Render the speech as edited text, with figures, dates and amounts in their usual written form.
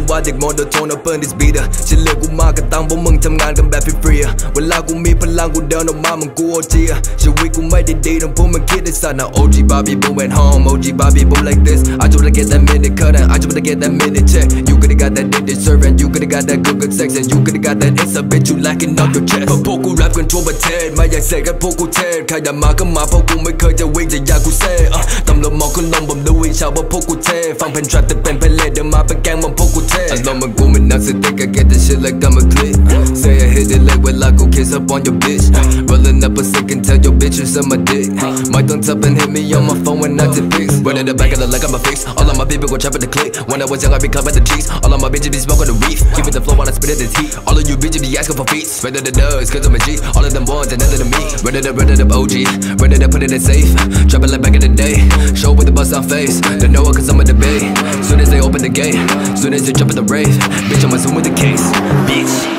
ว่าเด็กโมโนโทนเอาเปิดดิสบีดฉันเลือกกูมากับตังพวกมึงทำงานกันแบบฟรีๆเวลากูมีพลังกูเดินออกมาเหมือนกูโอจีชีวิตกูไม่ได้ดีต้องพวกมึงคิดได้สัตว์นะ OG Bobby boom at home OG Bobby boom like this I just wanna get that minute cut and I just wanna get that minute check You coulda got that dick deserve and you coulda got that good sex and you coulda got that ass a bitch you lacking up your chest พวกกูแรปกันทั่วประเทศไม่อยากเสกให้พวกกูเทศใครอยากมาก็มาเพราะกูไม่เคยจะวิ่งจะอยากกูเซ่ตำรวจมองขึ้นลงผมดูวิชาว่าพวกกูเท่ฟังเพลง trap แต่เป็นเพลงเล่เดินมาเป็นแก๊งมันพวกกูเท่อารมณ์มันกูไม่นักสติก I get this shit like I'm a click Say I hit it like เวลากู kiss up on your bitch Rolling up a stick and tell your bitch you suck my dick ไม่ต้องทับ and hit me on my phone when I take pics Run in the back of the like I'm a fix All of my people go trap at the click When I was young I be clubbing the cheeks All of my bitches be smoking the reef Keep it the flow when I spit it this heat All of you bitches be asking for feet Spread the does cause I'm a G All of them ones and none of them me Run it up OG Run it up put it in safe Drop it like back in the day Show with the bust on face They know it cause I'm in the bay Soon as they open the gate Soon as you jump in the rave Bitch I'ma zoom with the case Bitch